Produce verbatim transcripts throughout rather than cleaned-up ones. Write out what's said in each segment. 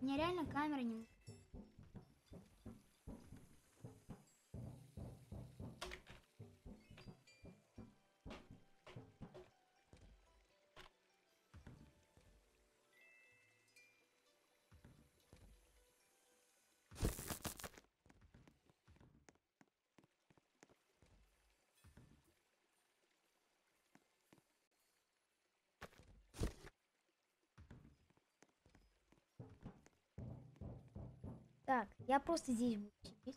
меня реально камера не... Так, я просто здесь буду сидеть.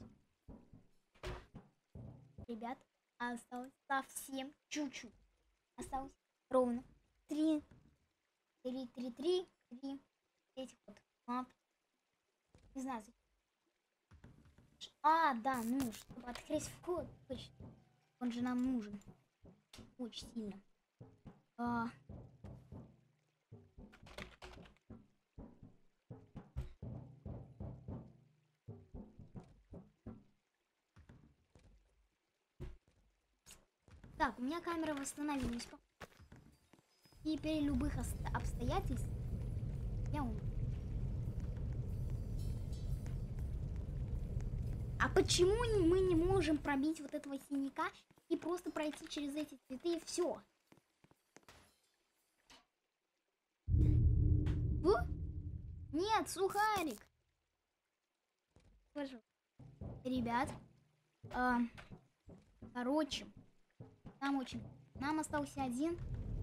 Ребят, осталось совсем чуть-чуть. Осталось ровно три, три, три, три, три этих вот мап. Не знаю, зачем. А, да, ну, чтобы открыть вход, точно. Он же нам нужен. Очень сильно. А... Так, у меня камера восстановилась. И при любых обстоятельствах я умру. А почему мы не можем пробить вот этого синяка и просто пройти через эти цветы и все? Фу? Нет, сухарик. Пожалуйста. Ребят, а, короче, нам очень... Нам остался один.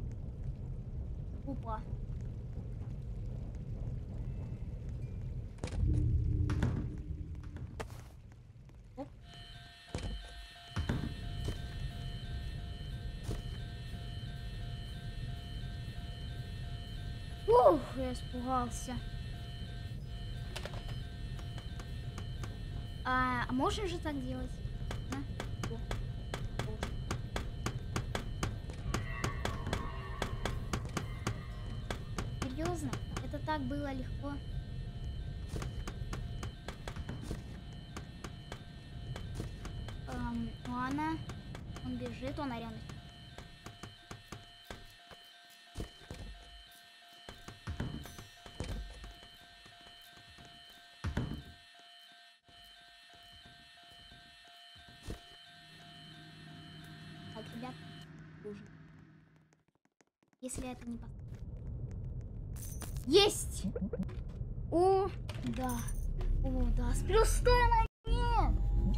Опа. Оп. Ух, я испугался. А, а можно же так делать? Да? Серьезно? Это так было легко. Эм, ладно. Он бежит, он рядом. Так, ребят, хуже. Если это не по... Есть! О, да. О, да. С плюс сто на нет!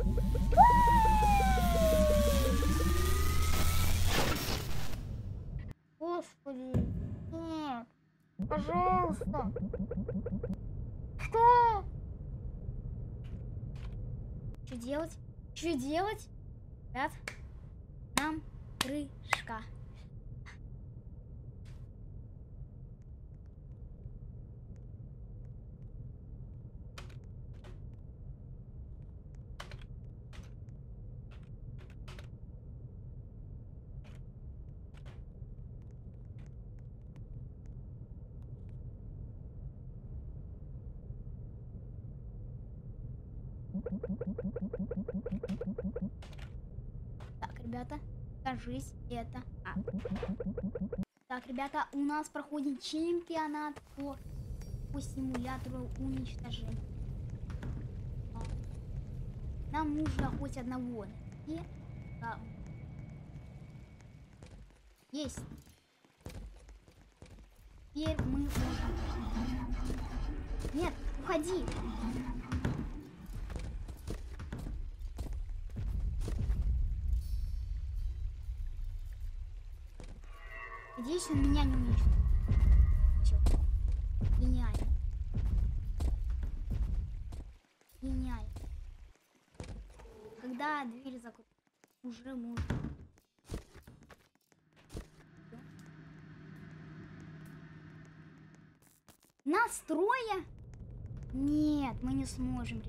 Господи. Нет. Пожалуйста. Что? Что делать? Что делать? Ребят, нам крышка. Так, ребята, кажись, это... А. Так, ребята, у нас проходит чемпионат по, по симулятору уничтожения. А. Нам нужно хоть одного. И... Да. Есть. Теперь мы можем... Нет, уходи. Надеюсь, он меня не уничтожит. Все. Гениально. Гениально. Когда дверь закроется, уже можно. Настроя? Нет, мы не сможем.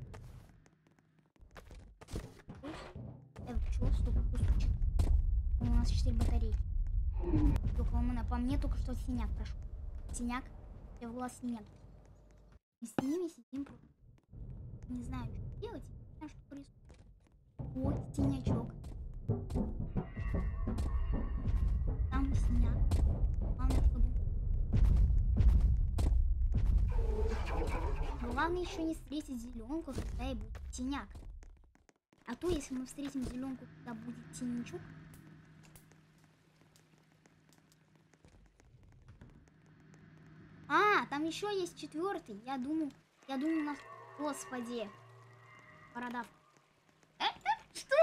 Это что? Стоп, кусочек. У нас четыре батарейки. Только по мне только что синяк прошел. Синяк, я власти нет. Мы с ними сидим. Не знаю, что делать. Не знаю, что происходит. О, синячок. Там синяк. Главное, чтобы... Главное еще не встретить зеленку, когда и будет синяк. А то, если мы встретим зеленку, когда будет синячок. А, там еще есть четвертый. Я думаю, я думаю, у нас... Господи. Бородавка. Что?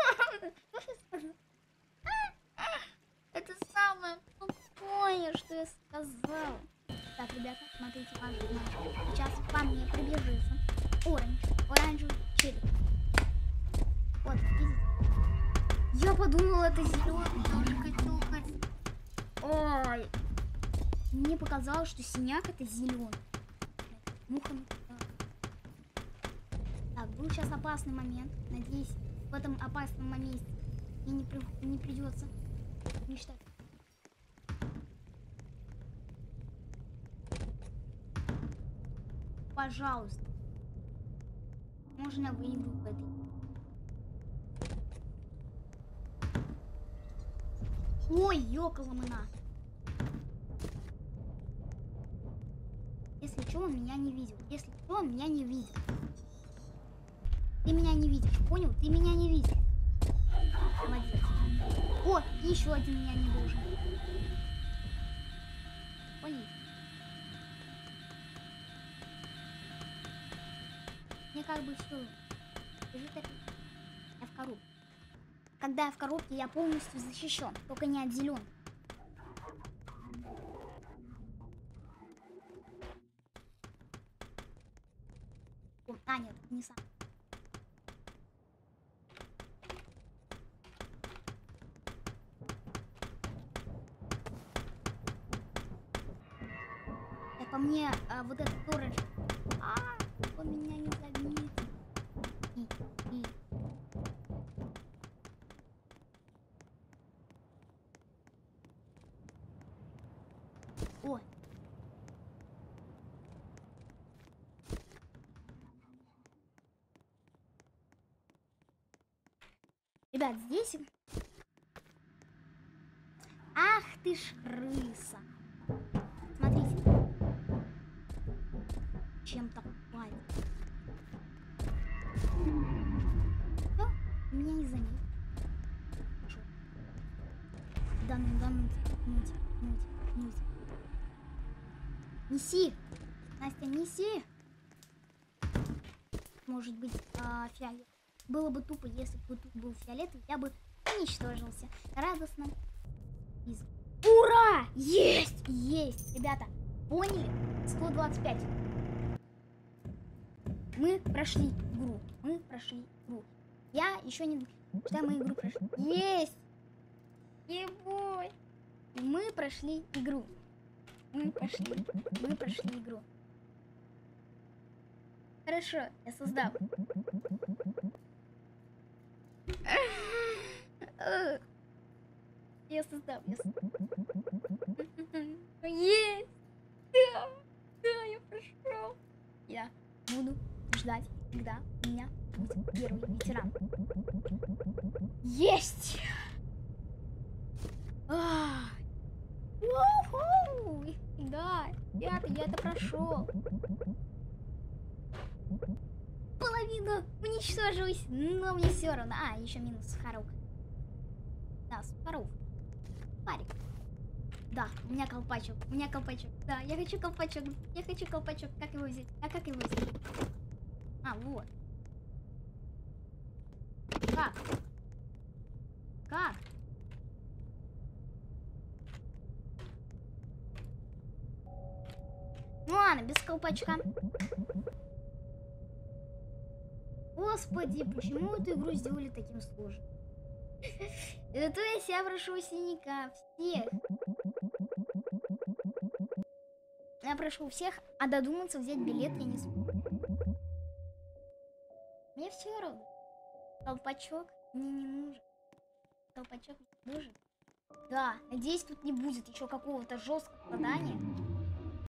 Это самое тупое, что я сказала. Так, ребята, смотрите, важно. Сейчас по мне приближится оранж, оранжевый челик. Вот, видите? Я подумала, это зеленый, я уже хотел ходить. Ой. Мне показалось, что синяк это зеленый. Муха. Так, был сейчас опасный момент. Надеюсь, в этом опасном моменте мне не, при... не придется мечтать. Пожалуйста. Можно я выиграю в этой? Ой, ёкаламына. Если что, он меня не видел. Если что, он меня не видел. Ты меня не видишь, понял? Ты меня не видишь. Молодец. О, еще один меня не должен. Понял? Мне как бы все. Я в коробке. Когда я в коробке, я полностью защищен. Только не от зеленых. А, нет, не сам. Так, по мне, а, вот этот оранж. А, он меня не заметил. И, и. О. Ребят, здесь... Ах ты ж крыса. Смотрите. Чем-то палит. Все, меня не заметил. Да ну, да ну, нуть, нуть, нуть. Неси. Настя, неси. Может быть, а, фиолет. Было бы тупо, если бы тут был фиолетовый, я бы уничтожился. Радостно. Из... Ура! Есть! Есть! Ребята, поняли? сто двадцать пять. Мы прошли игру. Мы прошли игру. Я еще не... Что мы игру прошли? Есть! Ебой! Мы прошли игру. Мы прошли. Мы прошли игру. Хорошо, я создал. Я создал. Я создал. Есть! Да! Да, я прошел. Я буду ждать, когда у меня будет первый ветеран. Есть! А, да, я я это прошел. Половину уничтожилась, но мне все равно. А, еще минус Сухорок. Да, Сухорок. Парик. Да, у меня колпачок, у меня колпачок. Да, я хочу колпачок, я хочу колпачок. Как его взять? А как его взять? А, вот. Как? Как? Ну ладно, без колпачка. Господи, почему эту игру сделали таким сложным? Это я себя прошу синяка. Всех. Я прошу всех, а додуматься взять билет я не смогу. Мне все равно. Колпачок мне не нужен. Колпачок мне нужен. Да, надеюсь, тут не будет еще какого-то жесткого задания.